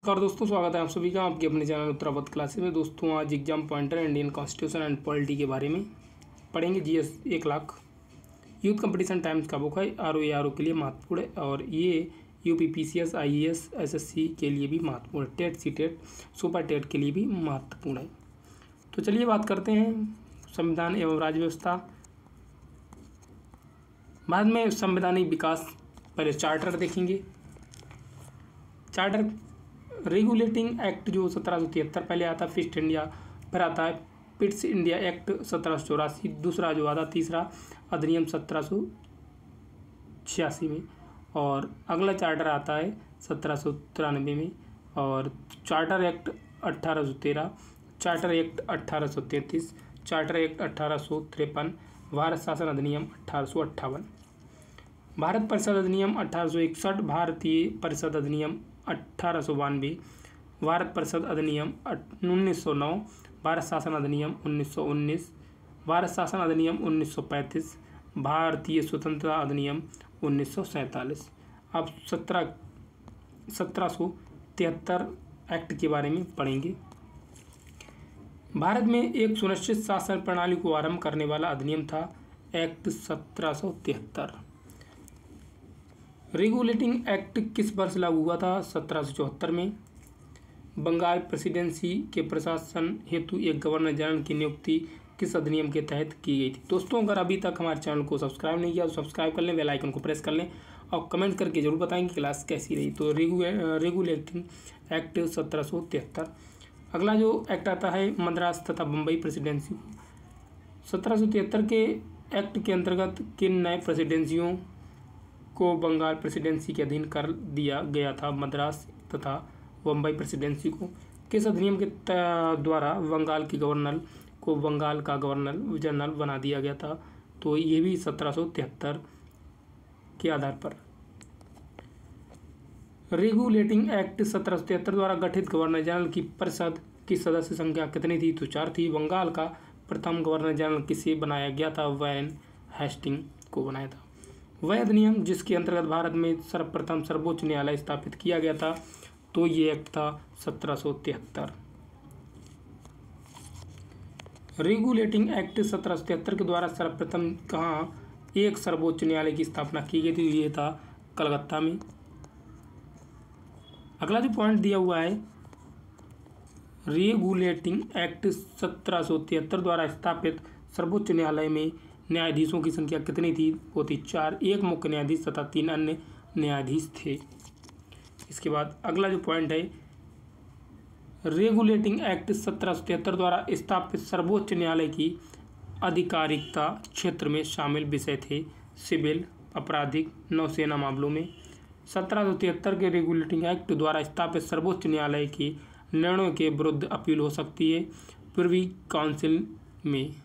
नमस्कार दोस्तों, स्वागत है आप सभी का आपके अपने चैनल उत्तरावत क्लासेस में। दोस्तों आज exam pointer Indian constitution and polity के बारे में पढ़ेंगे। GS 1 lakh youth competition times का बुक है। आरओ के लिए महत्वपूर्ण है और ये यूपी पीसीएस आईएएस एसएससी के लिए भी महत्वपूर्ण है। टेट सीटेट सुपर टेट के लिए भी महत्वपूर्ण है। तो चलिए बात करते हैं संविधान एवं राज्य व्यवस्था। बाद में संवैधानिक विकास, पहले चार्टर देखेंगे। चार्टर रेगुलेटिंग एक्ट जो 1773 पहले आता है, फिस्ट इंडिया, फिर आता है पिट्स इंडिया एक्ट 1784, दूसरा जो आता तीसरा अधिनियम 1786 में, और अगला चार्टर आता है 1793 में, और charter act 1813, charter act 1833, charter act 1853, Bharat शासन अधिनियम 1858, भारत परिषद अधिनियम 1861, भारतीय परिषद अधिनियम 1892, भारत परिषद अधिनियम 1909, भारत शासन अधिनियम 1919, भारत शासन अधिनियम 1935, भारतीय स्वतंत्रता अधिनियम 1947। अब 1773 एक्ट के बारे में पढ़ेंगे। भारत में एक सुनिश्चित शासन प्रणाली को आरंभ करने वाला अधिनियम था एक्ट 1773। रेगुलेटिंग एक्ट किस वर्ष लागू हुआ था? 1774 में। बंगाल प्रेसिडेंसी के प्रशासन हेतु एक गवर्नर जनरल की नियुक्ति किस अधिनियम के तहत की गई थी? दोस्तों अगर अभी तक हमारे चैनल को सब्सक्राइब नहीं किया तो सब्सक्राइब कर लें, बेल आइकन को प्रेस कर लें और कमेंट करके जरूर बताएं कि क्लास कैसी रही। तो रेगुलेटिंग एक्ट 1773। अगला जो एक्ट आता है मद्रास तथा बम्बई प्रेसिडेंसी। 1773 के एक्ट के अंतर्गत किन नए प्रेसिडेंसियों को बंगाल प्रेसिडेंसी के अधीन कर दिया गया था? मद्रास तथा बम्बई प्रेसिडेंसी को। किस अधिनियम के द्वारा बंगाल की गवर्नर को बंगाल का गवर्नर जनरल बना दिया गया था? तो ये भी 1773 के आधार पर। रेगुलेटिंग एक्ट 1773 द्वारा गठित गवर्नर जनरल की परिषद की सदस्य संख्या कितनी थी? तो 4 थी। बंगाल का प्रथम गवर्नर जनरल किसे बनाया गया था? वैरेन हेस्टिंग को बनाया था। वह अधिनियम जिसके अंतर्गत भारत में सर्वप्रथम सर्वोच्च न्यायालय स्थापित किया गया था, तो ये एक्ट था 1773। रेगुलेटिंग एक्ट 1773 के द्वारा सर्वप्रथम कहाँ एक सर्वोच्च न्यायालय की स्थापना की गई थी? ये था कलकत्ता में। अगला जो पॉइंट दिया हुआ है, रेगुलेटिंग एक्ट 1773 द्वारा स्थापित सर्वोच्च न्यायालय में न्यायाधीशों की संख्या कितनी थी? वो थी 4, एक मुख्य न्यायाधीश तथा 3 अन्य न्यायाधीश थे। इसके बाद अगला जो पॉइंट है, रेगुलेटिंग एक्ट 1773 द्वारा स्थापित सर्वोच्च न्यायालय की आधिकारिकता क्षेत्र में शामिल विषय थे सिविल, आपराधिक, नौसेना मामलों में। 1773 के रेगुलेटिंग एक्ट द्वारा स्थापित सर्वोच्च न्यायालय के निर्णयों के विरुद्ध अपील हो सकती है प्रिवी काउंसिल में।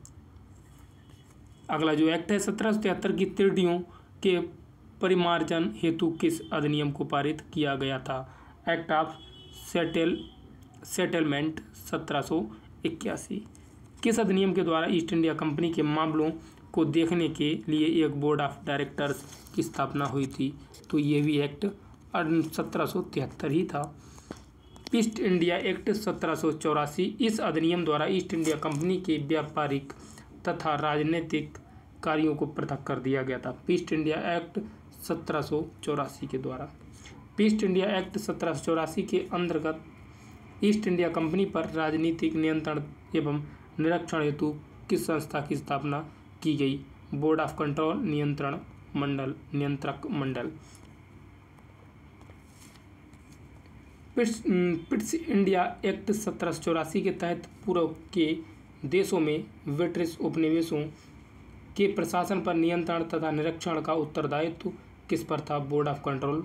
अगला जो एक्ट है 1773 की त्रुटियों के परिमार्जन हेतु किस अधिनियम को पारित किया गया था? Act of settlement 1781। किस अधिनियम के द्वारा ईस्ट इंडिया कंपनी के मामलों को देखने के लिए एक बोर्ड ऑफ डायरेक्टर्स की स्थापना हुई थी? तो ये भी एक्ट 1773 ही था। East India act 1784। इस अधिनियम द्वारा ईस्ट इंडिया कंपनी के व्यापारिक तथा राजनीतिक कार्यों को पृथक कर दिया गया था। ईस्ट इंडिया एक्ट 1784 के द्वारा। ईस्ट इंडिया एक्ट 1784 के अंतर्गत ईस्ट इंडिया कंपनी पर राजनीतिक नियंत्रण एवं निरीक्षण हेतु किस संस्था की स्थापना की गई? बोर्ड ऑफ कंट्रोल नियंत्रक मंडल। पिट्स इंडिया एक्ट 1784 के तहत पूर्व के देशों में ब्रिटिश उपनिवेशों के प्रशासन पर नियंत्रण तथा निरीक्षण का उत्तरदायित्व किस पर था? Board of control.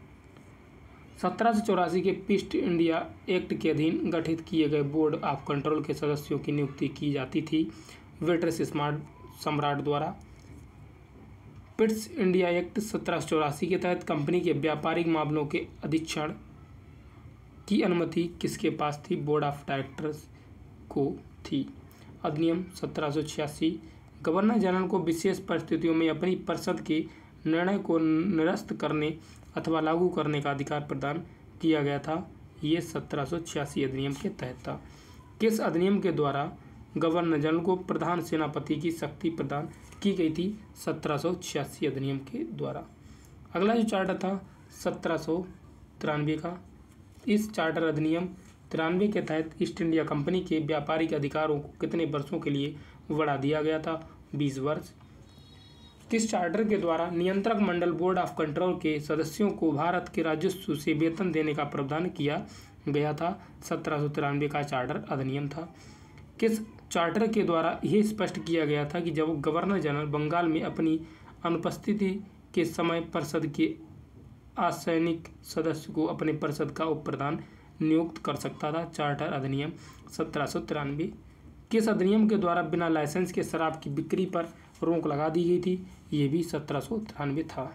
1784 के ईस्ट इंडिया एक्ट के अधीन गठित किए गए बोर्ड ऑफ कंट्रोल के सदस्यों की नियुक्ति की जाती थी ब्रिटिश सम्राट द्वारा। पिट्स इंडिया एक्ट 1784 के तहत कंपनी के व्यापारिक मामलों के अधीक्षण की अनुमति किसके पास थी? बोर्ड ऑफ डायरेक्टर्स को थी। अधिनियम 1786। गवर्नर जनरल को विशेष परिस्थितियों में अपनी परिषद के निर्णय को निरस्त करने अथवा लागू करने का अधिकार प्रदान किया गया था। ये 1786 अधिनियम के तहत था। किस अधिनियम के द्वारा गवर्नर जनरल को प्रधान सेनापति की शक्ति प्रदान की गई थी? 1786 अधिनियम के द्वारा। अगला जो चार्टर था 1793 का। इस चार्टर अधिनियम 93 के तहत ईस्ट इंडिया कंपनी के व्यापारिक अधिकारों को कितने वर्षों के लिए बढ़ा दिया गया था? 20 वर्ष। किस चार्टर के द्वारा नियंत्रक मंडल बोर्ड ऑफ कंट्रोल के सदस्यों को भारत के राजस्व से वेतन देने का प्रावधान किया गया था? 1793 का चार्टर अधिनियम था। किस चार्टर के द्वारा यह स्पष्ट किया गया था कि जब गवर्नर जनरल बंगाल में अपनी अनुपस्थिति के समय परिषद के असैनिक सदस्य को अपने परिषद का उप प्रधान नियुक्त कर सकता था? चार्टर अधिनियम 1793। किस अधिनियम के द्वारा बिना लाइसेंस के शराब की बिक्री पर रोक लगा दी गई थी? ये भी 1793 था।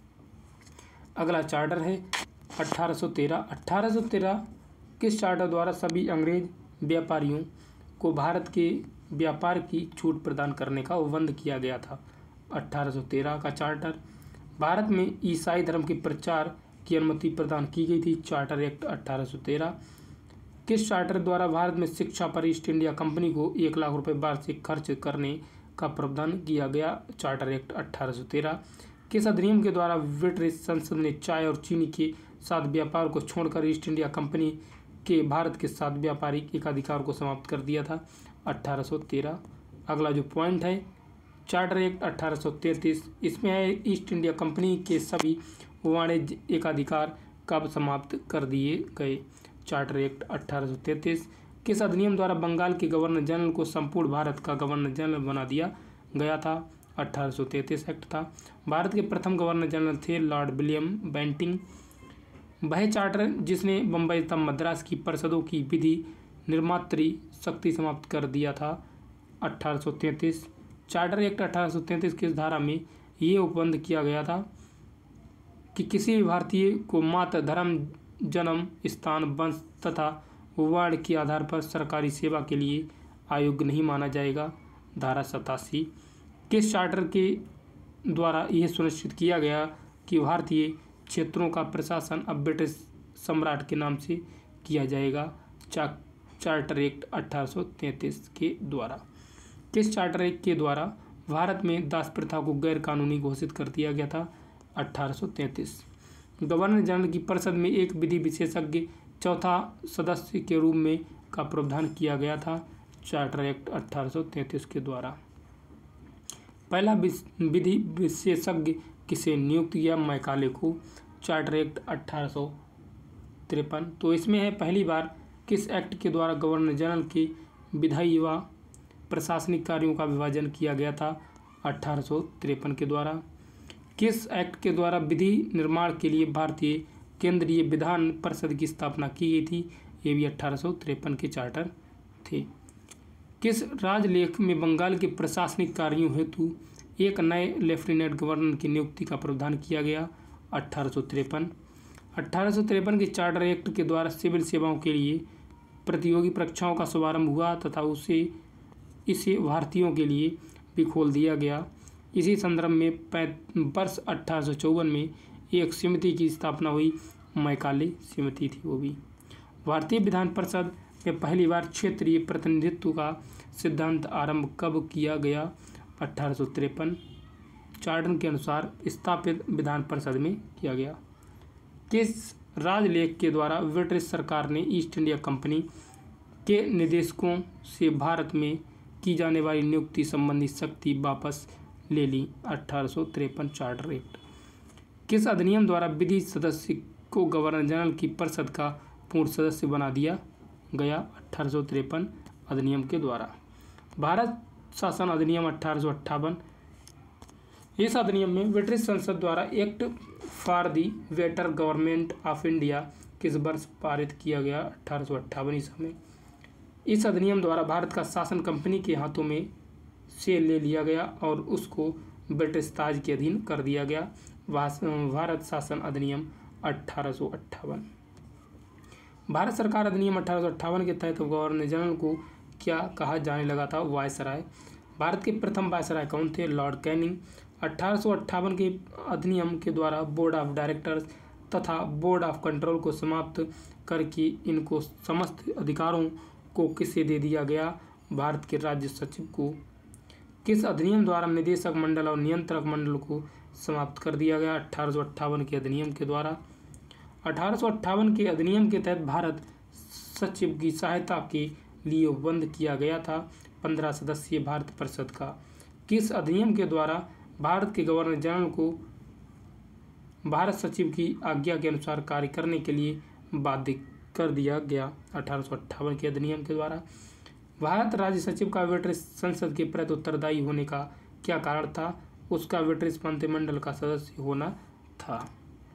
अगला चार्टर है 1813। 1813 किस चार्टर द्वारा सभी अंग्रेज व्यापारियों को भारत के व्यापार की छूट प्रदान करने का बंद किया गया था? 1813 का चार्टर। भारत में ईसाई धर्म के प्रचार की अनुमति प्रदान की गई थी? Charter act 1813। किस चार्टर द्वारा भारत में शिक्षा पर ईस्ट इंडिया कंपनी को 1 लाख रुपए वार्षिक खर्च करने का प्रावधान किया गया? Charter act 1813। किस अधिनियम के द्वारा ब्रिटिश संसद ने चाय और चीनी के साथ व्यापार को छोड़कर ईस्ट इंडिया कंपनी के भारत के साथ व्यापारिक एकाधिकार को समाप्त कर दिया था? 1813। अगला जो पॉइंट है चार्टर एक्ट 1833, इसमें है ईस्ट इंडिया कंपनी के सभी वाणिज्य एकाधिकार कब समाप्त कर दिए गए? Charter act 1833। किस अधिनियम द्वारा बंगाल के गवर्नर जनरल को संपूर्ण भारत का गवर्नर जनरल बना दिया गया था? 1833 एक्ट था। भारत के प्रथम गवर्नर जनरल थे लॉर्ड विलियम बेंटिंग। वह चार्टर जिसने बम्बई तथा मद्रास की परिषदों की विधि निर्मात्री शक्ति समाप्त कर दिया था? 1833। चार्टर एक्ट 1833 किस धारा में ये उपबंध किया गया था कि किसी भी भारतीय को मात्र धर्म, जन्म स्थान, वंश तथा वर्ण के आधार पर सरकारी सेवा के लिए अयोग्य नहीं माना जाएगा? धारा 87। किस चार्टर के द्वारा यह सुनिश्चित किया गया कि भारतीय क्षेत्रों का प्रशासन अब ब्रिटिश सम्राट के नाम से किया जाएगा? चार्टर एक्ट 1833 के द्वारा। किस चार्टर एक्ट के द्वारा भारत में दास प्रथा को गैर कानूनी घोषित कर दिया गया था? 1833। गवर्नर जनरल की परिषद में एक विधि विशेषज्ञ चौथा सदस्य के रूप में का प्रावधान किया गया था? चार्टर एक्ट 1833 के द्वारा। पहला विधि विशेषज्ञ किसे नियुक्त किया? मैकाले को? Charter act 1853। तो इसमें है पहली बार किस एक्ट के द्वारा गवर्नर जनरल के विधायी व प्रशासनिक कार्यों का विभाजन किया गया था? 1853 के द्वारा। किस एक्ट के द्वारा विधि निर्माण के लिए भारतीय केंद्रीय विधान परिषद की स्थापना की गई थी? ये भी 1853 के चार्टर थे। किस राजलेख में बंगाल के प्रशासनिक कार्यों हेतु एक नए लेफ्टिनेंट गवर्नर की नियुक्ति का प्रावधान किया गया? 1853। 1853 के चार्टर एक्ट के द्वारा सिविल सेवाओं के लिए प्रतियोगी परीक्षाओं का शुभारंभ हुआ तथा इसे भारतीयों के लिए भी खोल दिया गया। इसी संदर्भ में वर्ष 1854 में एक समिति की स्थापना हुई, मैकाले समिति थी वो भी। भारतीय विधान परिषद में पहली बार क्षेत्रीय प्रतिनिधित्व का सिद्धांत आरंभ कब किया गया? 1853। चार्टर के अनुसार स्थापित विधान परिषद में किया गया। किस राजलेख के द्वारा ब्रिटिश सरकार ने ईस्ट इंडिया कंपनी के निदेशकों से भारत में की जाने वाली नियुक्ति संबंधी शक्ति वापस ले ली? 1853 चार्टर एक्ट। किस अधिनियम द्वारा विधि सदस्य को गवर्नर जनरल की परिषद का पूर्ण सदस्य बना दिया गया? 1853 अधिनियम के द्वारा। भारत शासन अधिनियम 1858। इस अधिनियम में ब्रिटिश संसद द्वारा act for the better government of India किस वर्ष पारित किया गया? 1858 ईस्वी में। इस अधिनियम द्वारा भारत का शासन कंपनी के हाथों में से ले लिया गया और उसको ब्रिटिश ताज के अधीन कर दिया गया। भारत शासन अधिनियम 1858। भारत सरकार अधिनियम 1858 के तहत गवर्नर जनरल को क्या कहा जाने लगा था? वायसराय। भारत के प्रथम वायसराय कौन थे? Lord Canning. 1858 के अधिनियम के द्वारा बोर्ड ऑफ डायरेक्टर्स तथा बोर्ड ऑफ कंट्रोल को समाप्त करके इनको समस्त अधिकारों को किसे दे दिया गया? भारत के राज्य सचिव को। किस अधिनियम द्वारा निदेशक मंडल और नियंत्रक मंडल को समाप्त कर दिया गया? 1858 के अधिनियम के द्वारा। 1858 के अधिनियम के तहत भारत सचिव की सहायता के लिए बंद किया गया था 15 सदस्यीय भारत परिषद का। किस अधिनियम के द्वारा भारत के गवर्नर जनरल को भारत सचिव की आज्ञा के अनुसार कार्य करने के लिए बाध्य कर दिया गया? 1858 के अधिनियम के द्वारा। भारत राज्य सचिव का ब्रिटिश संसद के प्रति उत्तरदायी होने का क्या कारण था? उसका ब्रिटिश मंत्रिमंडल का सदस्य होना था।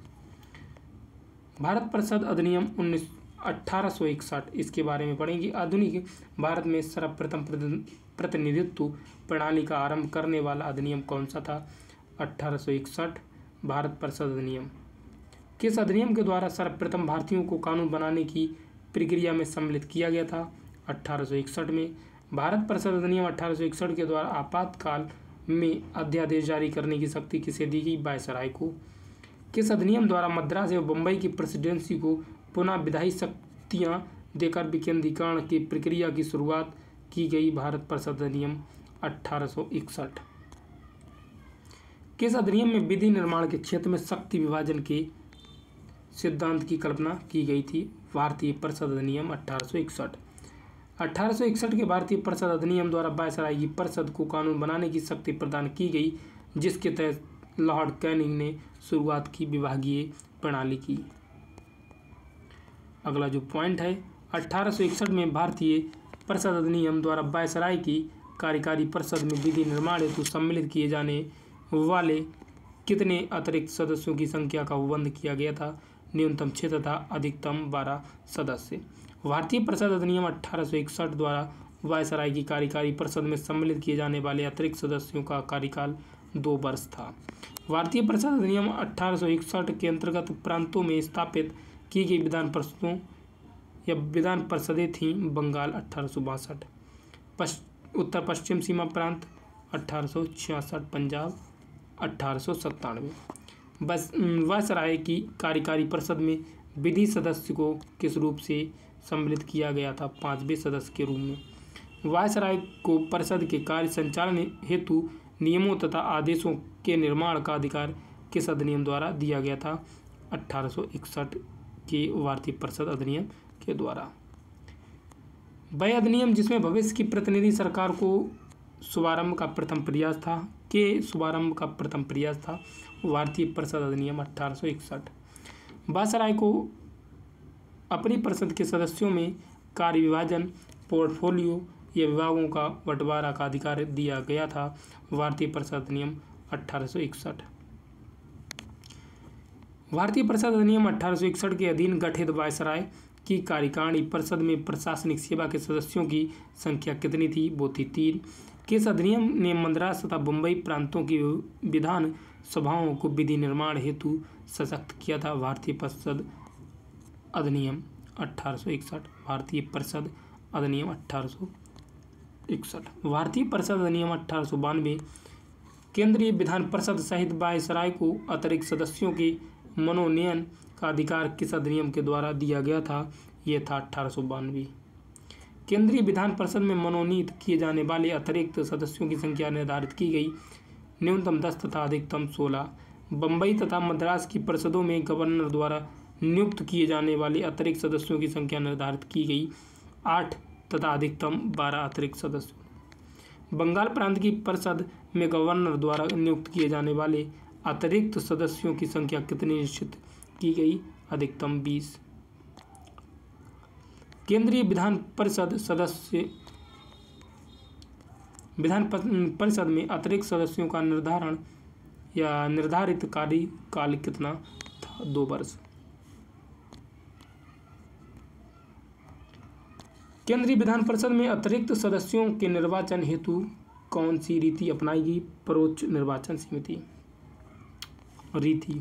भारत परिषद अधिनियम 1861, इसके बारे में पढ़ेंगे। आधुनिक भारत में सर्वप्रथम प्रतिनिधित्व प्रणाली का आरंभ करने वाला अधिनियम कौन सा था? 1861 भारत परिषद अधिनियम। किस अधिनियम के द्वारा सर्वप्रथम भारतीयों को कानून बनाने की प्रक्रिया में सम्मिलित किया गया था? 1861 में। भारत परिषद अधिनियम 1861 के द्वारा आपातकाल में अध्यादेश जारी करने की शक्ति किसे दी गई? वायसराय को। किस अधिनियम द्वारा मद्रास एवं बम्बई की प्रेसिडेंसी को पुनः विधायी शक्तियां देकर विकेंद्रीकरण की प्रक्रिया की शुरुआत की गई? भारत परिषद अधिनियम 1861। किस अधिनियम में विधि निर्माण के क्षेत्र में शक्ति विभाजन के सिद्धांत की कल्पना की गई थी? भारतीय परिषद अधिनियम 1861। 1861 के भारतीय परिषद अधिनियम द्वारा वायसराय की परिषद को कानून बनाने की शक्ति प्रदान की गई, जिसके तहत लॉर्ड कैनिंग ने शुरुआत की विभागीय प्रणाली की। अगला जो पॉइंट है, 1861 में भारतीय परिषद अधिनियम द्वारा वायसराय की कार्यकारी परिषद में विधि निर्माण हेतु सम्मिलित किए जाने वाले कितने अतिरिक्त सदस्यों की संख्या का उपबंध किया गया था? न्यूनतम 6 तथा अधिकतम 12 सदस्य। भारतीय परिषद अधिनियम 1861 द्वारा वायसराय की कार्यकारी परिषद में सम्मिलित किए जाने वाले अतिरिक्त सदस्यों का कार्यकाल 2 वर्ष था। भारतीय परिषद अधिनियम 1861 के अंतर्गत प्रांतों में स्थापित की गई विधान परिषदों या विधान परिषदें थीं। बंगाल 1862, उत्तर पश्चिम सीमा प्रांत 1866, पंजाब 1897। बस वायसराय की कार्यकारी परिषद में विधि सदस्य को किस रूप से सम्मिलित किया गया था? 5वें सदस्य के रूप में। वायसराय को परिषद के कार्य संचालन हेतु नियमों तथा आदेशों के निर्माण का अधिकार किस अधिनियम द्वारा दिया गया था? 1861 के भारतीय परिषद अधिनियम के द्वारा। वह अधिनियम जिसमें भविष्य की प्रतिनिधि सरकार को शुभारंभ का प्रथम प्रयास था भारतीय परिषद अधिनियम 1861। वायसराय को अपनी परिषद के सदस्यों में कार्य विभाजन, पोर्टफोलियो या विभागों का बंटवारा का अधिकार दिया गया था। भारतीय परिषद अधिनियम 1861। भारतीय परिषद अधिनियम 1861 के अधीन गठित वायसराय की कार्यकारिणी परिषद में प्रशासनिक सेवा के सदस्यों की संख्या कितनी थी? वो थी 3। किस अधिनियम ने मद्रास तथा बम्बई प्रांतों की विधान सभाओं को विधि निर्माण हेतु सशक्त किया था? भारतीय परिषद अधिनियम 1861। भारतीय परिषद अधिनियम 1861। भारतीय परिषद अधिनियम 1892 केंद्रीय विधान परिषद सहित वायसराय को अतिरिक्त सदस्यों के मनोनयन का अधिकार किस अधिनियम के द्वारा दिया गया था? यह था 1892। केंद्रीय विधान परिषद में मनोनीत किए जाने वाले अतिरिक्त सदस्यों की संख्या निर्धारित की गई, न्यूनतम 10 तथा अधिकतम 16। बम्बई तथा मद्रास की परिषदों में गवर्नर द्वारा नियुक्त किए जाने वाले अतिरिक्त सदस्यों की संख्या निर्धारित की गई, 8 तथा अधिकतम 12 अतिरिक्त सदस्य। बंगाल प्रांत की परिषद में गवर्नर द्वारा नियुक्त किए जाने वाले अतिरिक्त सदस्यों की संख्या कितनी निश्चित की गई? अधिकतम 20। केंद्रीय विधान परिषद में अतिरिक्त सदस्यों का निर्धारण या निर्धारित कार्यकाल कितना था? 2 वर्ष। केंद्रीय विधान परिषद में अतिरिक्त सदस्यों के निर्वाचन हेतु कौन सी रीति अपनाई गई? परोक्ष निर्वाचन समिति रीति।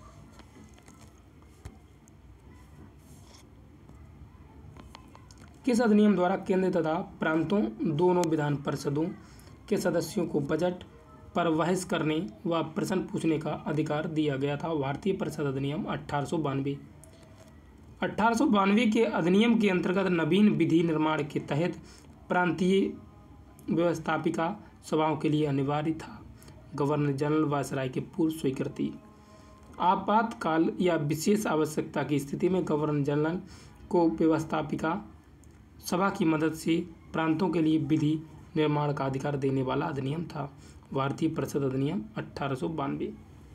किस अधिनियम द्वारा केंद्र तथा प्रांतों दोनों विधान परिषदों के सदस्यों को बजट पर बहस करने व प्रश्न पूछने का अधिकार दिया गया था। भारतीय परिषद अधिनियम 1892। 1892 के अधिनियम के अंतर्गत नवीन विधि निर्माण के तहत प्रांतीय व्यवस्थापिका सभाओं के लिए अनिवार्य था। गवर्नर जनरल वायसराय की पूर्व स्वीकृति। आपातकाल या विशेष आवश्यकता की स्थिति में गवर्नर जनरल को व्यवस्थापिका सभा की मदद से प्रांतों के लिए विधि निर्माण का अधिकार देने वाला अधिनियम था। भारतीय परिषद अधिनियम 1892।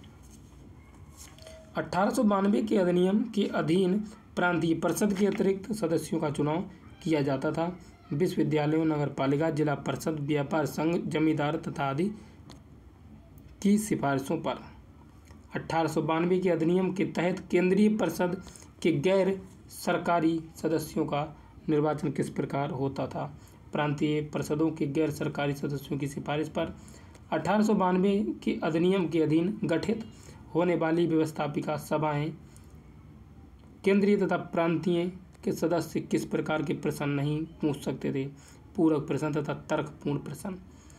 1892 के अधिनियम के अधीन प्रांतीय परिषद के अतिरिक्त सदस्यों का चुनाव किया जाता था। विश्वविद्यालयों, नगरपालिका, जिला परिषद, व्यापार संघ, जमींदार तथा आदि की सिफारिशों पर। 1892 के अधिनियम के तहत केंद्रीय परिषद के गैर सरकारी सदस्यों का निर्वाचन किस प्रकार होता था। प्रांतीय परिषदों के गैर सरकारी सदस्यों की सिफारिश पर 1892 के अधिनियम के अधीन गठित होने वाली व्यवस्थापिका सभाएं केंद्रीय तथा प्रांतीय के सदस्य किस प्रकार के प्रश्न नहीं पूछ सकते थे। पूरक प्रश्न तथा तर्कपूर्ण प्रश्न।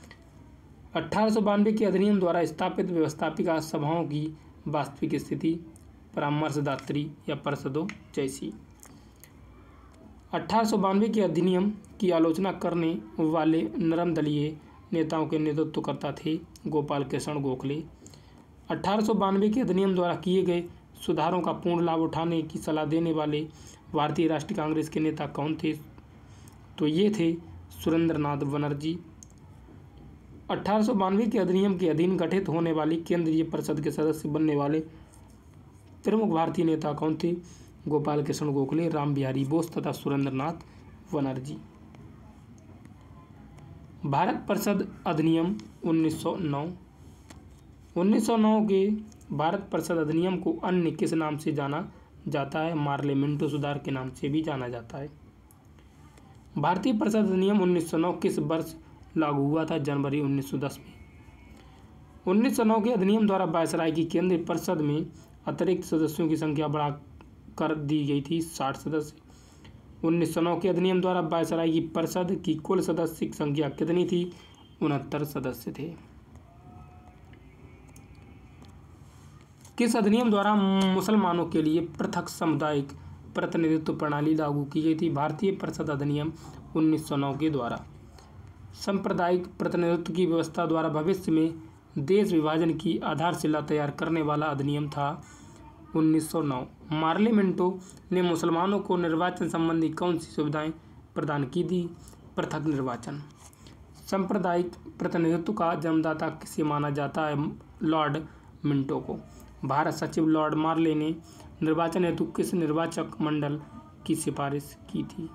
1892 के अधिनियम द्वारा स्थापित व्यवस्थापिका सभाओं की वास्तविक स्थिति परामर्शदात्री या परिषदों जैसी। 1892 के अधिनियम की आलोचना करने वाले नरम दलीय नेताओं के नेतृत्वकर्ता थे गोपाल कृष्ण गोखले। 1892 के अधिनियम द्वारा किए गए सुधारों का पूर्ण लाभ उठाने की सलाह देने वाले भारतीय राष्ट्रीय कांग्रेस के नेता कौन थे? तो ये थे सुरेंद्रनाथ बनर्जी। 1892 के अधिनियम के अधीन गठित होने वाली केंद्रीय परिषद के सदस्य बनने वाले प्रमुख भारतीय नेता कौन थे? गोपाल कृष्ण गोखले, राम बिहारी बोस तथा सुरेंद्रनाथ बनर्जी। भारत परिषद अधिनियम 1909। 1909 के भारत परिषद अधिनियम को अन्य किस नाम से जाना जाता है? मार्ले मिंटो सुधार के नाम से भी जाना जाता है। भारतीय परिषद अधिनियम 1909 किस वर्ष लागू हुआ था? जनवरी 1910 में। 1909 के अधिनियम द्वारा वायसराय की केंद्रीय परिषद में अतिरिक्त सदस्यों की संख्या बढ़ा कर दी गई थी 60 सदस्य। 1909 के अधिनियम द्वारा वायसराय की परिषद की कुल सदस्य संख्या कितनी थी? 69 सदस्य थे। किस अधिनियम द्वारा मुसलमानों के लिए पृथक सामुदायिक प्रतिनिधित्व प्रणाली लागू की गई थी? भारतीय परिषद अधिनियम 1909 के द्वारा। सांप्रदायिक प्रतिनिधित्व की व्यवस्था द्वारा भविष्य में देश विभाजन की आधारशिला तैयार करने वाला अधिनियम था 1909। मार्ले मिंटो ने मुसलमानों को निर्वाचन संबंधी कौन सी सुविधाएं प्रदान की थी? पृथक निर्वाचन। सांप्रदायिक प्रतिनिधित्व का जन्मदाता किसे माना जाता है? लॉर्ड मिंटो को। भारत सचिव लॉर्ड मार्ले ने निर्वाचन हेतु किस निर्वाचक मंडल की सिफारिश की थी?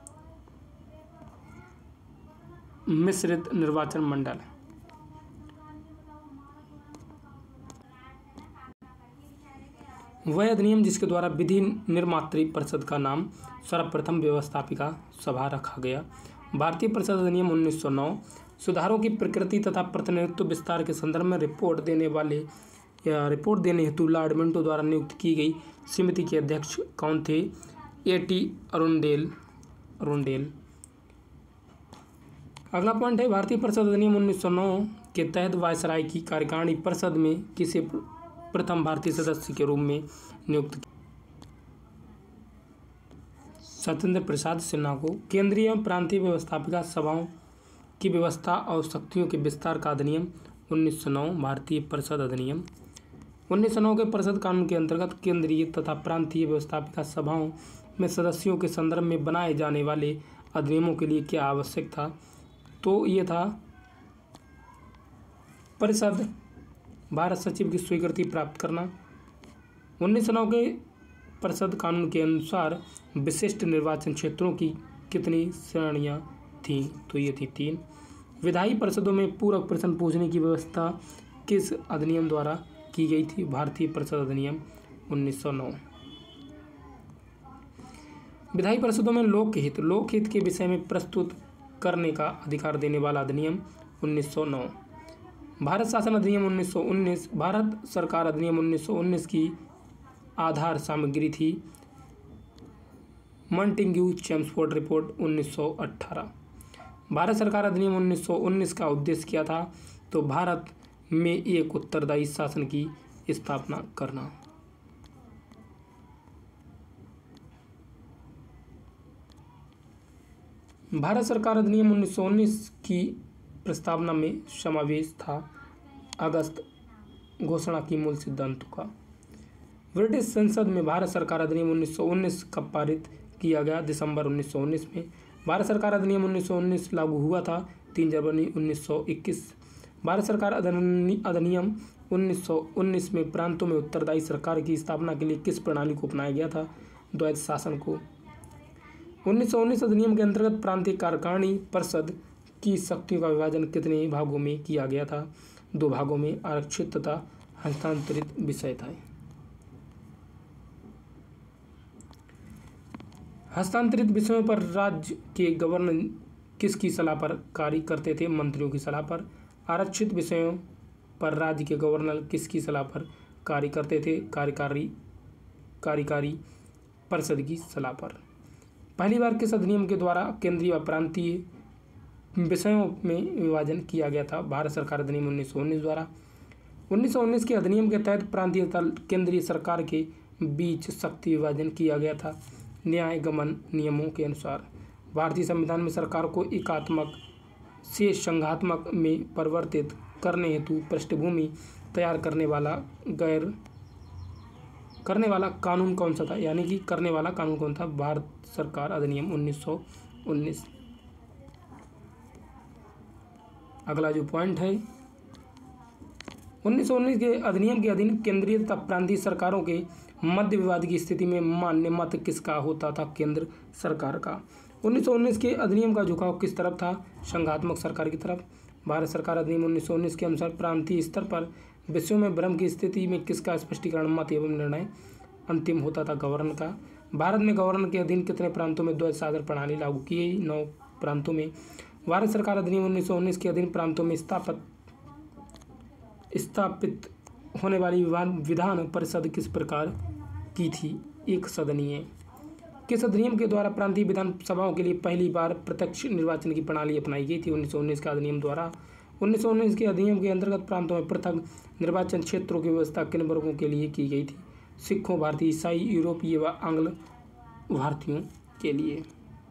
मिश्रित निर्वाचन मंडल। वह अधिनियम जिसके द्वारा विधि निर्मात्री परिषद का नाम सर्वप्रथम व्यवस्थापिका सभा रखा गया। भारतीय परिषद अधिनियम 1909 सुधारों की प्रकृति तथा प्रतिनिधित्व विस्तार के संदर्भ में रिपोर्ट देने हेतु लॉर्ड मिंटो द्वारा नियुक्त की गई समिति के अध्यक्ष कौन थे? A.T. अरुंडेल। अगला पॉइंट है भारतीय परिषद अधिनियम 1909 के तहत वायसराय की कार्यकारिणी परिषद में किसे प्रथम भारतीय सदस्य के रूप में नियुक्त किया? सत्येंद्र प्रसाद सिन्हा को। केंद्रीय प्रांतीय व्यवस्थापिका सभाओं की व्यवस्था और शक्तियों के विस्तार का अधिनियम 1909। भारतीय परिषद अधिनियम 1909 के परिषद कानून के अंतर्गत केंद्रीय तथा प्रांतीय व्यवस्थापिका सभाओं में सदस्यों के संदर्भ में बनाए जाने वाले अधिनियमों के लिए क्या आवश्यक था? तो ये था परिषद भारत सचिव की स्वीकृति प्राप्त करना। 1909 के परिषद कानून के अनुसार विशिष्ट निर्वाचन क्षेत्रों की कितनी श्रेणियां थीं? तो ये थी 3। विधायी परिषदों में पूरक प्रश्न पूछने की व्यवस्था किस अधिनियम द्वारा की गई थी? भारतीय परिषद अधिनियम 1909। विधायी परिषदों में लोकहित के विषय में प्रस्तुत करने का अधिकार देने वाला अधिनियम 1909। भारत शासन अधिनियम 1919। भारत सरकार अधिनियम 1919 की आधार सामग्री थी मॉन्टेग्यू चेम्सफोर्ड रिपोर्ट 1918। भारत सरकार अधिनियम 1919 का उद्देश्य क्या था? तो भारत में एक उत्तरदायी शासन की स्थापना करना। भारत सरकार अधिनियम 1919 की प्रस्तावना में समावेश था अगस्त घोषणा की मूल सिद्धांतों का। ब्रिटिश संसद में भारत सरकार अधिनियम 1919 का पारित किया गया। दिसंबर 1919 में भारत सरकार अधिनियम 1919 लागू हुआ था। 3 जनवरी 1921 भारत सरकार अधिनियम 1919 में प्रांतों में उत्तरदायी सरकार की स्थापना के लिए किस प्रणाली को अपनाया गया था? द्वैध शासन को। 1919 अधिनियम के अंतर्गत प्रांतीय कार्यकारिणी परिषद की शक्तियों का विभाजन कितने भागों में किया गया था? 2 भागों में। आरक्षित तथा हस्तांतरित विषय था। हस्तांतरित विषयों पर राज्य के गवर्नर किसकी सलाह पर कार्य करते थे? मंत्रियों की सलाह पर। आरक्षित विषयों पर राज्य के गवर्नर किसकी सलाह पर कार्य करते थे? कार्यकारी परिषद की सलाह पर। पहली बार किस अधिनियम के द्वारा केंद्रीय व प्रांतीय विषयों में विभाजन किया गया था? भारत सरकार अधिनियम 1919 द्वारा। 1919 के अधिनियम के तहत प्रांतीय तथा केंद्रीय सरकार के बीच शक्ति विभाजन किया गया था न्याय गमन नियमों के अनुसार। भारतीय संविधान में सरकार को एकात्मक से संघात्मक में परिवर्तित करने हेतु पृष्ठभूमि तैयार करने वाला कानून कौन सा था? यानी कि करने वाला कानून कौन था? भारत सरकार अधिनियम 1919। अगला जो पॉइंट है, 1919 के अधिनियम के अधीन केंद्रीय तथा प्रांतीय सरकारों के मध्य विवाद की स्थिति में मान्य मत किसका होता था? केंद्र सरकार का। 1919 के अधिनियम का झुकाव किस तरफ था? संघात्मक सरकार की तरफ। भारत सरकार अधिनियम 1919 के अनुसार प्रांतीय स्तर पर विषयों में भ्रम की स्थिति में किसका स्पष्टीकरण मत एवं निर्णय अंतिम होता था? गवर्नर का। भारत में गवर्नर के अधीन कितने प्रांतों में द्वैध शासन प्रणाली लागू की गई? 9 प्रांतों में। भारत सरकार अधिनियम 1919 के अधीन प्रांतों में स्थापित होने वाली विधान परिषद किस प्रकार की थी? एक सदनीय। किस अधिनियम के द्वारा प्रांतीय विधान सभाओं के लिए पहली बार प्रत्यक्ष निर्वाचन की प्रणाली अपनाई गई थी? 1919 का अधिनियम द्वारा। 1919 के अधिनियम के अंतर्गत प्रांतों में पृथक निर्वाचन क्षेत्रों की व्यवस्था किन वर्गों के लिए की गई थी? सिखों, भारतीय, ईसाई, यूरोपीय व आंग्ल भारतीयों के लिए।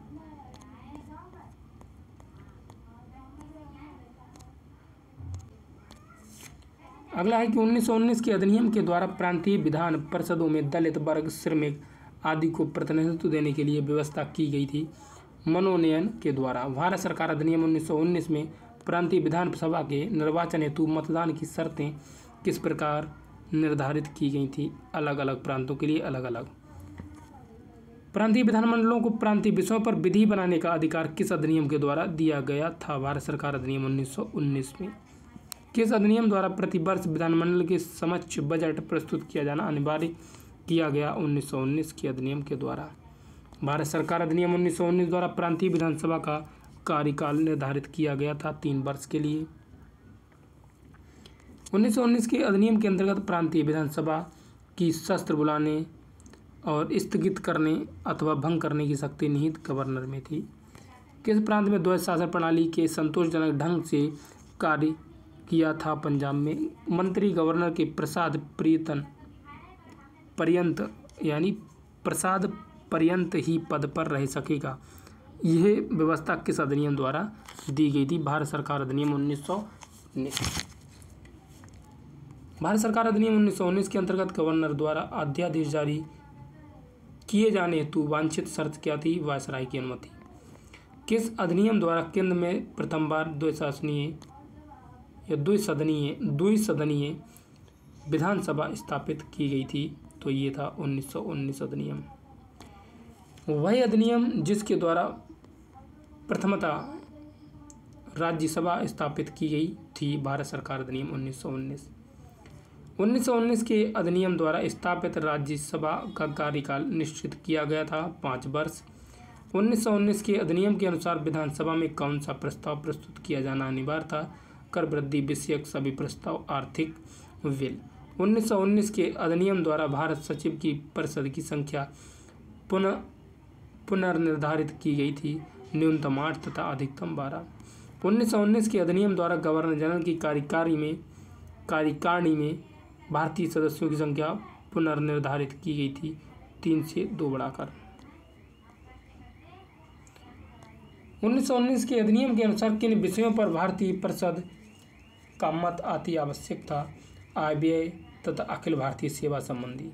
अगला है कि 1919 के अधिनियम के द्वारा प्रांतीय विधान परिषदों में दलित वर्ग, श्रमिक आदि को प्रतिनिधित्व देने के लिए व्यवस्था की गई थी मनोनयन के द्वारा। भारत सरकार अधिनियम 1919 में प्रांतीय विधान सभा के निर्वाचन हेतु मतदान की शर्तें किस प्रकार निर्धारित की गई थी? अलग अलग प्रांतों के लिए अलग अलग। प्रांतीय विधानमंडलों को प्रांतीय विषयों पर विधि बनाने का अधिकार किस अधिनियम के द्वारा दिया गया था? भारत सरकार अधिनियम 1919 में। किस अधिनियम द्वारा प्रतिवर्ष विधानमंडल के समक्ष बजट प्रस्तुत किया जाना अनिवार्य किया गया? 1919 के अधिनियम के द्वारा। भारत सरकार अधिनियम 1919 द्वारा प्रांतीय विधानसभा का कार्यकाल निर्धारित किया गया था 3 वर्ष के लिए। 1919 के अधिनियम के अंतर्गत प्रांतीय विधानसभा की शस्त्र बुलाने और स्थगित करने अथवा भंग करने की शक्ति निहित गवर्नर में थी। किस प्रांत में द्वैध शासन प्रणाली के संतोषजनक ढंग से कार्य किया था? पंजाब में। मंत्री गवर्नर के प्रसाद पर्यंत यानी प्रसाद पर्यंत ही पद पर रह सकेगा, यह व्यवस्था किस अधिनियम द्वारा दी गई थी? भारत सरकार अधिनियम 1919। भारत सरकार अधिनियम 1919 के अंतर्गत गवर्नर द्वारा अध्यादेश जारी किए जाने हेतु वांछित शर्त क्या थी? वायसराय की अनुमति। किस अधिनियम द्वारा केंद्र में प्रथम बार द्विसदनीय विधानसभा स्थापित की गई थी? तो ये था 1919 अधिनियम। वही अधिनियम जिसके द्वारा प्रथमतः राज्यसभा स्थापित की गई थी। भारत सरकार अधिनियम 1919। 1919 के अधिनियम द्वारा स्थापित राज्यसभा का कार्यकाल निश्चित किया गया था 5 वर्ष। 1919 के अधिनियम के अनुसार विधानसभा में कौन सा प्रस्ताव प्रस्तुत किया जाना अनिवार्य था? कर वृद्धि विषयक सभी प्रस्ताव। आर्थिक विल। 1919 के अधिनियम द्वारा भारत सचिव की परिषद की संख्या पुनर्निर्धारित की गई थी, न्यूनतम 8 तथा अधिकतम 12। 1919 के अधिनियम द्वारा गवर्नर जनरल की कार्यकारी में कार्यकारिणी में भारतीय सदस्यों की संख्या पुनर्निर्धारित की गई थी 3 से 2 बढ़ाकर। 1919 के अधिनियम के अनुसार किन विषयों पर भारतीय परिषद का मत अति आवश्यक था? आय व्यय तथा अखिल भारतीय सेवा संबंधी।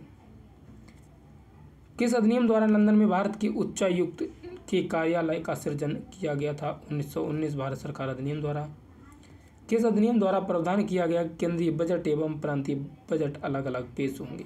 किस अधिनियम द्वारा लंदन में भारत के उच्चायुक्त के कार्यालय का सृजन किया गया था? 1919 भारत सरकार अधिनियम द्वारा। किस अधिनियम द्वारा प्रावधान किया गया केंद्रीय बजट एवं प्रांतीय बजट अलग अलग पेश होंगे?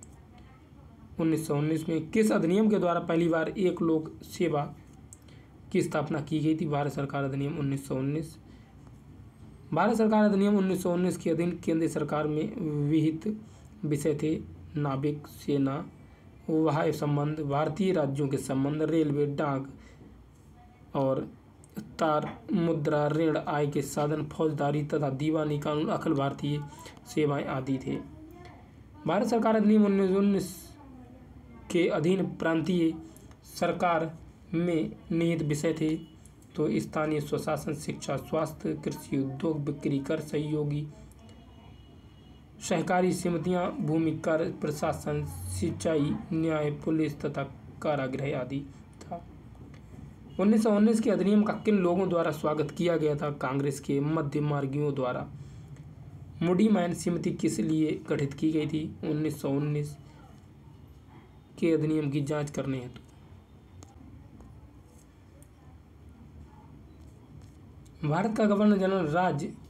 1919 में किस अधिनियम के द्वारा पहली बार एक लोक सेवा की स्थापना की गई थी? भारत सरकार अधिनियम 1919। भारत सरकार अधिनियम 1919 के अधीन केंद्र सरकार में विहित विषय थे नाविक सेना, वाह्य संबंध, भारतीय राज्यों के संबंध, रेलवे, डाक और तार, मुद्रा, ऋण, आय के साधन, फौजदारी तथा दीवानी कानून, अखिल भारतीय सेवाएं आदि थे। भारत सरकार अधिनियम 1919 के अधीन प्रांतीय सरकार में निहित विषय थे तो स्थानीय स्वशासन, शिक्षा, स्वास्थ्य, कृषि, उद्योग, बिक्री कर, सहयोगी सहकारी समितियां, भूमि कर, प्रशासन, सिंचाई, न्याय, पुलिस तथा कारागृह आदि था। 1919 के अधिनियम का किन लोगों द्वारा स्वागत किया गया था? कांग्रेस के मध्य मार्गियों द्वारा। मूडी मैन समिति किस लिए गठित की गई थी? 1919 के अधिनियम की जांच करने हेतु। भारत का गवर्नर जनरल राज्य